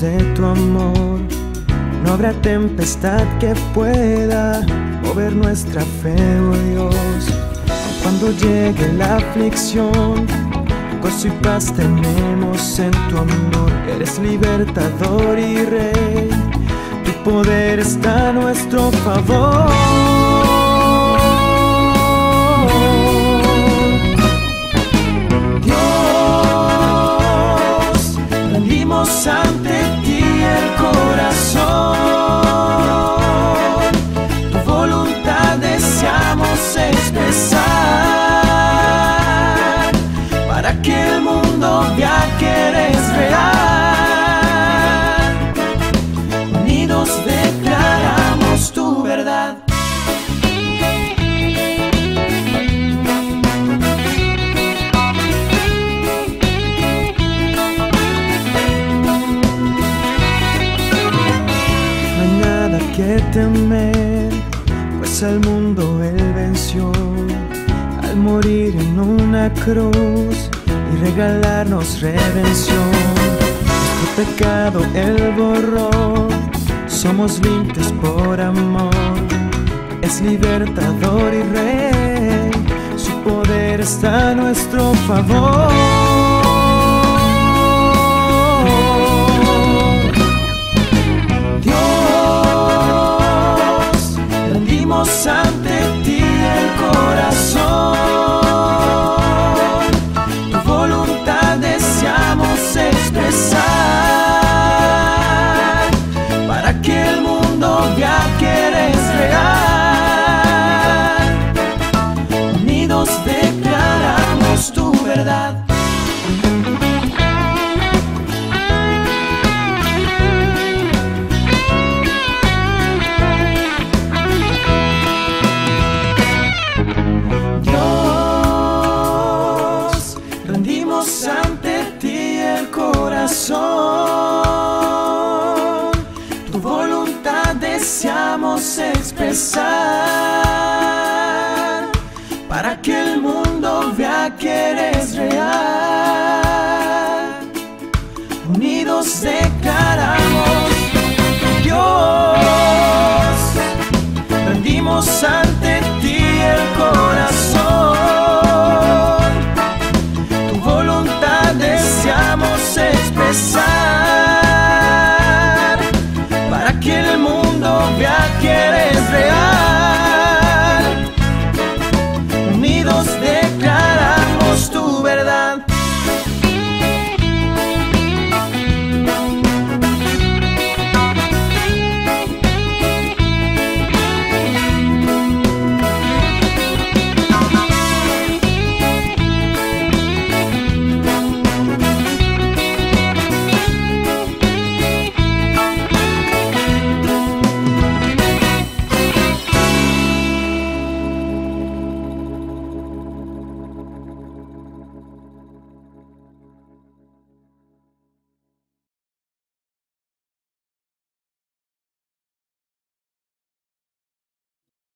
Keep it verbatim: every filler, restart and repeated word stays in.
de tu amor. No habrá tempestad que pueda mover nuestra fe, oh Dios. Cuando llegue la aflicción, gozo y paz tenemos en tu amor. Eres libertador y rey, tu poder está a nuestro favor. Dios, rendimos ante ti el corazón, tu voluntad deseamos expresar, para que el mundo vea que eres real. Unidos declaramos tu verdad. No hay nada que temer, pues al mundo Él venció al morir en una cruz y regalarnos redención. Nuestro pecado Él borró, somos limpios por amor. Es libertador y rey, su poder está a nuestro favor. Dios, rendimos ante ti el corazón, tu voluntad deseamos expresar, para que el mundo vea que eres real. Unidos declaramos tu verdad. Ante ti el corazón, tu voluntad deseamos expresar, para que el mundo vea que eres real. Unidos declaramos